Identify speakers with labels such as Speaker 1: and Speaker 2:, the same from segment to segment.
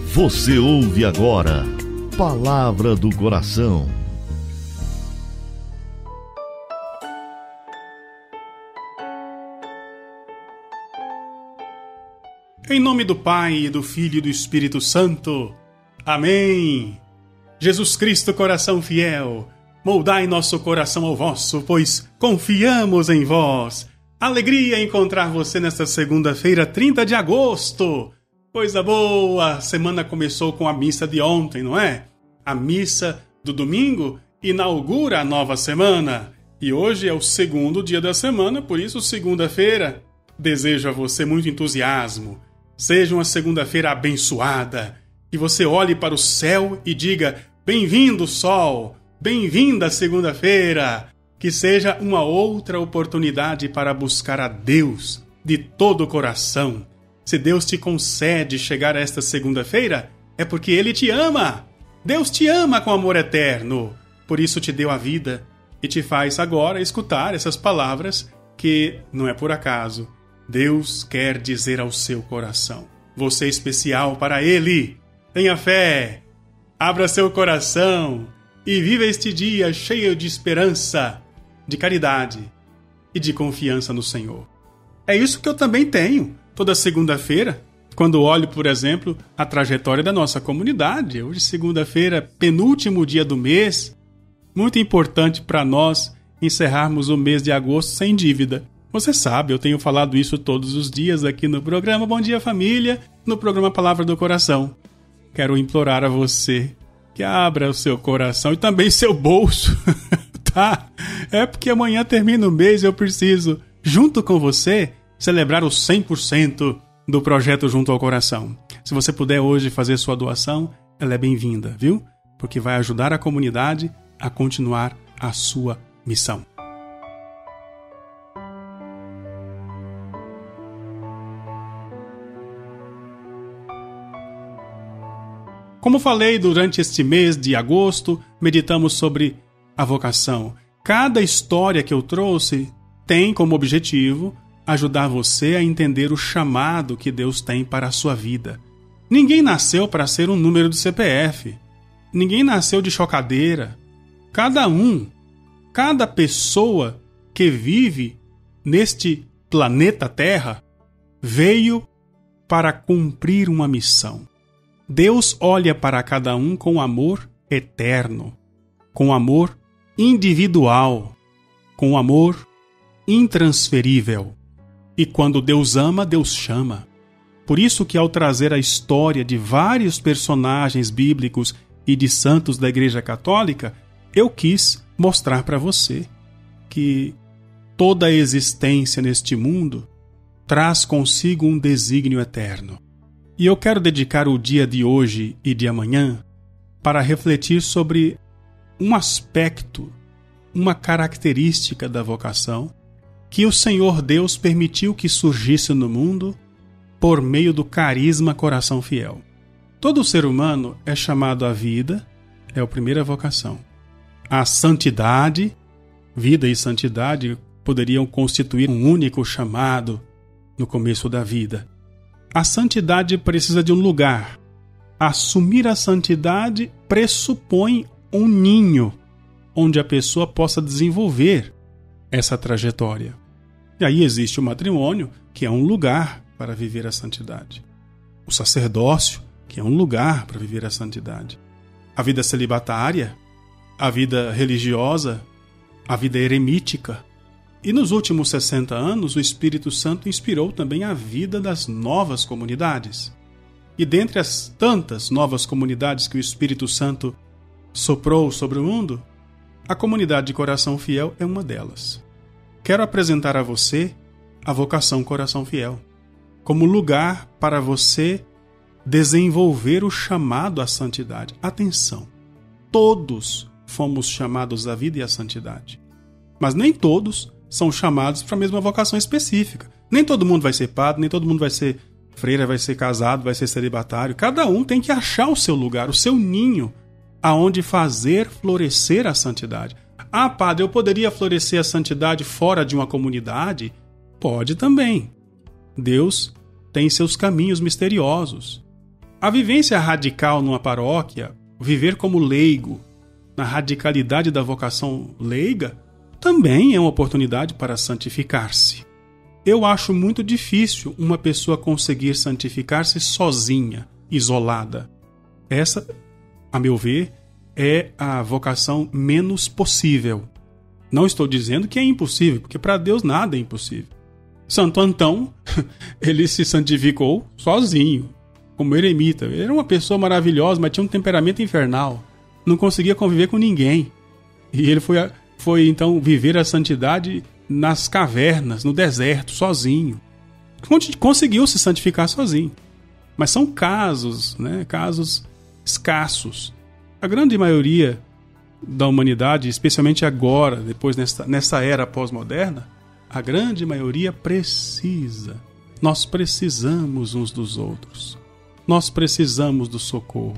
Speaker 1: Você ouve agora Palavra do Coração.
Speaker 2: Em nome do Pai, do Filho e do Espírito Santo. Amém. Jesus Cristo, coração fiel, moldai nosso coração ao vosso, pois confiamos em vós. Alegria encontrar você nesta segunda-feira, 30 de agosto. Coisa boa! A semana começou com a missa de ontem, não é? A missa do domingo inaugura a nova semana. E hoje é o segundo dia da semana, por isso segunda-feira. Desejo a você muito entusiasmo. Seja uma segunda-feira abençoada. Que você olhe para o céu e diga: bem-vindo, sol! Bem-vinda segunda-feira! Que seja uma outra oportunidade para buscar a Deus de todo o coração. Se Deus te concede chegar a esta segunda-feira, é porque Ele te ama. Deus te ama com amor eterno. Por isso te deu a vida e te faz agora escutar essas palavras que não é por acaso. Deus quer dizer ao seu coração: você é especial para Ele. Tenha fé, abra seu coração e viva este dia cheio de esperança, de caridade e de confiança no Senhor. É isso que eu também tenho toda segunda-feira, quando olho, por exemplo, a trajetória da nossa comunidade. Hoje, segunda-feira, penúltimo dia do mês, muito importante para nós encerrarmos o mês de agosto sem dívida. Você sabe, eu tenho falado isso todos os dias aqui no programa Bom Dia Família, no programa Palavra do Coração. Quero implorar a você que abra o seu coração e também seu bolso, tá? É porque amanhã termina o mês e eu preciso, junto com você, celebrar os 100% do projeto Junto ao Coração. Se você puder hoje fazer sua doação, ela é bem-vinda, viu? Porque vai ajudar a comunidade a continuar a sua missão. Como falei, durante este mês de agosto, meditamos sobre a vocação. Cada história que eu trouxe tem como objetivo ajudar você a entender o chamado que Deus tem para a sua vida. Ninguém nasceu para ser um número de CPF. Ninguém nasceu de chocadeira. Cada pessoa que vive neste planeta Terra veio para cumprir uma missão. Deus olha para cada um com amor eterno, com amor individual, com amor intransferível. E quando Deus ama, Deus chama. Por isso que ao trazer a história de vários personagens bíblicos e de santos da Igreja Católica, eu quis mostrar para você que toda a existência neste mundo traz consigo um desígnio eterno. E eu quero dedicar o dia de hoje e de amanhã para refletir sobre um aspecto, uma característica da vocação que o Senhor Deus permitiu que surgisse no mundo por meio do carisma Coração Fiel. Todo ser humano é chamado à vida, é a primeira vocação. A santidade, vida e santidade poderiam constituir um único chamado no começo da vida. A santidade precisa de um lugar. Assumir a santidade pressupõe um ninho onde a pessoa possa desenvolver essa trajetória. E aí existe o matrimônio, que é um lugar para viver a santidade. O sacerdócio, que é um lugar para viver a santidade. A vida celibatária, a vida religiosa, a vida eremítica. E nos últimos 60 anos, o Espírito Santo inspirou também a vida das novas comunidades. E dentre as tantas novas comunidades que o Espírito Santo soprou sobre o mundo, a comunidade de Coração Fiel é uma delas. Quero apresentar a você a vocação Coração Fiel, como lugar para você desenvolver o chamado à santidade. Atenção, todos fomos chamados à vida e à santidade, mas nem todos são chamados para a mesma vocação específica. Nem todo mundo vai ser padre, nem todo mundo vai ser freira, vai ser casado, vai ser celibatário. Cada um tem que achar o seu lugar, o seu ninho, aonde fazer florescer a santidade. Ah, padre, eu poderia florescer a santidade fora de uma comunidade? Pode também. Deus tem seus caminhos misteriosos. A vivência radical numa paróquia, viver como leigo, na radicalidade da vocação leiga, também é uma oportunidade para santificar-se. Eu acho muito difícil uma pessoa conseguir santificar-se sozinha, isolada. Essa, a meu ver, é a vocação menos possível. Não estou dizendo que é impossível, porque para Deus nada é impossível. Santo Antão, ele se santificou sozinho, como eremita. Ele era uma pessoa maravilhosa, mas tinha um temperamento infernal. Não conseguia conviver com ninguém. E ele foi então viver a santidade nas cavernas, no deserto, sozinho. Conseguiu se santificar sozinho. Mas são casos, né? Casos escassos. A grande maioria da humanidade, especialmente agora, depois nessa era pós-moderna, a grande maioria precisa. Nós precisamos uns dos outros. Nós precisamos do socorro.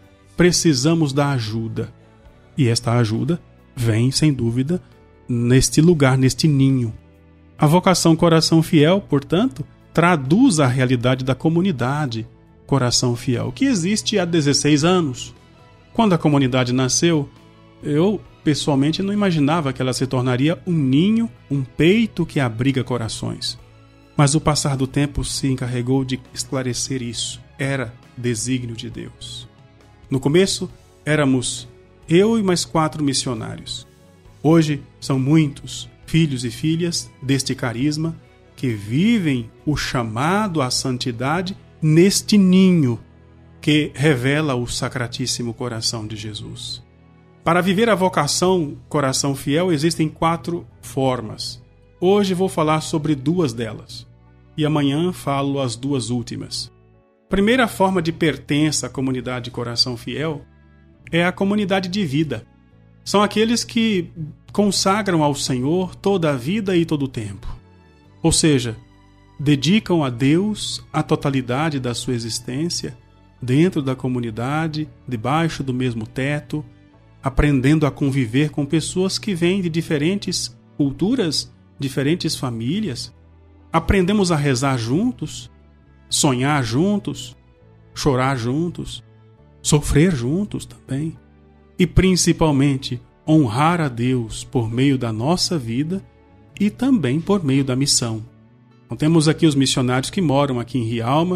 Speaker 2: Precisamos da ajuda. E esta ajuda vem, sem dúvida, neste lugar, neste ninho. A vocação Coração Fiel, portanto, traduz a realidade da comunidade Coração Fiel, que existe há 16 anos. Quando a comunidade nasceu, eu pessoalmente não imaginava que ela se tornaria um ninho, um peito que abriga corações. Mas o passar do tempo se encarregou de esclarecer isso. Era desígnio de Deus. No começo, éramos eu e mais 4 missionários. Hoje, são muitos filhos e filhas deste carisma que vivem o chamado à santidade neste ninho que revela o Sacratíssimo Coração de Jesus. Para viver a vocação Coração Fiel existem 4 formas. Hoje vou falar sobre 2 delas e amanhã falo as 2 últimas. A primeira forma de pertença à comunidade Coração Fiel é a comunidade de vida. São aqueles que consagram ao Senhor toda a vida e todo o tempo. Ou seja, dedicam a Deus a totalidade da sua existência dentro da comunidade, debaixo do mesmo teto, aprendendo a conviver com pessoas que vêm de diferentes culturas, diferentes famílias. Aprendemos a rezar juntos, sonhar juntos, chorar juntos, sofrer juntos também. E principalmente honrar a Deus por meio da nossa vida e também por meio da missão. Então, temos aqui os missionários que moram aqui em Rialma,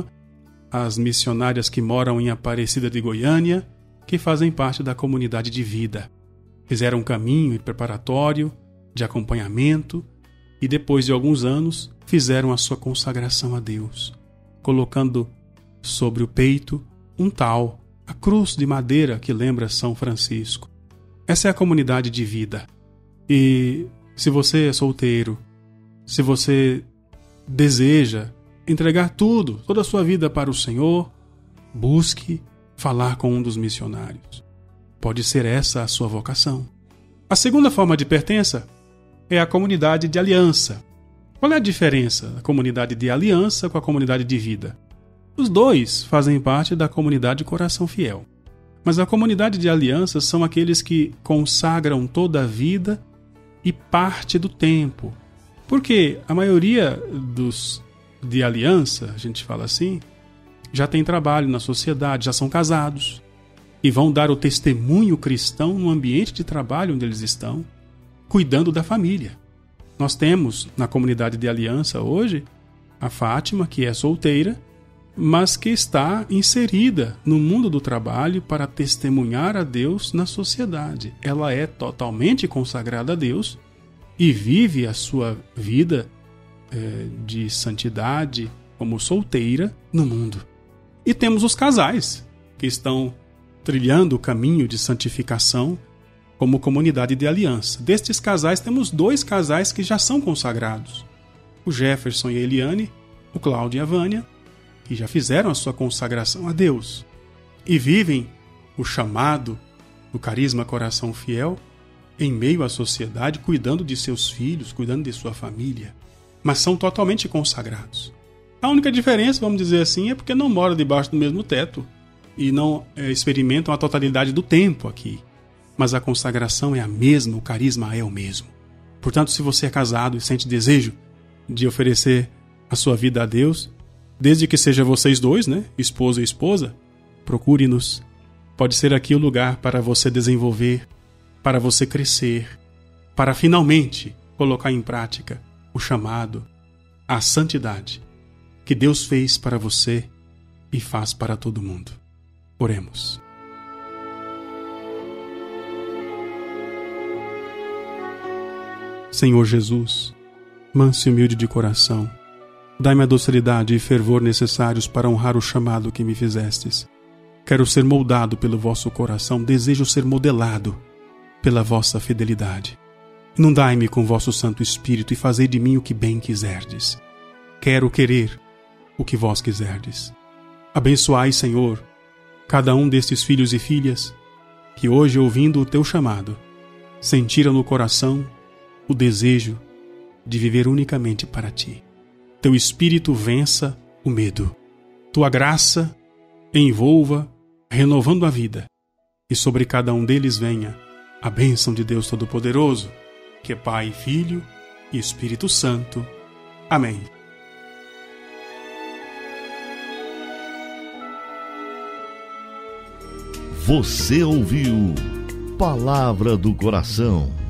Speaker 2: as missionárias que moram em Aparecida de Goiânia, que fazem parte da comunidade de vida. Fizeram um caminho preparatório, de acompanhamento, e depois de alguns anos fizeram a sua consagração a Deus, colocando sobre o peito a cruz de madeira que lembra São Francisco. Essa é a comunidade de vida. E se você é solteiro, se você deseja entregar toda a sua vida para o Senhor, busque falar com um dos missionários. Pode ser essa a sua vocação. A segunda forma de pertença é a comunidade de aliança. Qual é a diferença da comunidade de aliança com a comunidade de vida? Os 2 fazem parte da comunidade Coração Fiel. Mas a comunidade de aliança são aqueles que consagram toda a vida e parte do tempo. Porque a maioria dos de aliança, a gente fala assim, já tem trabalho na sociedade, já são casados e vão dar o testemunho cristão no ambiente de trabalho onde eles estão, cuidando da família. Nós temos na comunidade de aliança hoje a Fátima, que é solteira, mas que está inserida no mundo do trabalho para testemunhar a Deus na sociedade. Ela é totalmente consagrada a Deus e vive a sua vida de santidade como solteira no mundo. E temos os casais que estão trilhando o caminho de santificação como comunidade de aliança. Destes casais, temos 2 casais que já são consagrados. O Jefferson e a Eliane, o Cláudio e a Vânia, que já fizeram a sua consagração a Deus e vivem o chamado do carisma Coração Fiel em meio à sociedade, cuidando de seus filhos, cuidando de sua família, mas são totalmente consagrados. A única diferença, vamos dizer assim, é porque não moram debaixo do mesmo teto e não experimentam a totalidade do tempo aqui. Mas a consagração é a mesma, o carisma é o mesmo. Portanto, se você é casado e sente desejo de oferecer a sua vida a Deus, desde que seja vocês 2, né, esposo e esposa, procure-nos. Pode ser aqui o lugar para você desenvolver, para você crescer, para finalmente colocar em prática o chamado à santidade que Deus fez para você e faz para todo mundo. Oremos. Senhor Jesus, manso e humilde de coração, dai-me a docilidade e fervor necessários para honrar o chamado que me fizestes. Quero ser moldado pelo vosso coração, desejo ser modelado pela vossa fidelidade. Inundai-me com vosso Santo Espírito e fazei de mim o que bem quiserdes. Quero querer o que vós quiserdes. Abençoai, Senhor, cada um destes filhos e filhas que hoje, ouvindo o teu chamado, sentiram no coração o desejo de viver unicamente para ti. Teu Espírito vença o medo. Tua graça envolva, renovando a vida, e sobre cada um deles venha a bênção de Deus Todo-Poderoso, que é Pai, Filho e Espírito Santo. Amém.
Speaker 1: Você ouviu Palavra do Coração.